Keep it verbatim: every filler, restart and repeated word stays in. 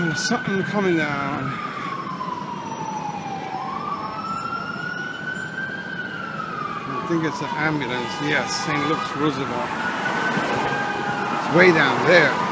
There's something coming down. I think it's an ambulance. Yes, Saint Luke's Roosevelt. It's way down there.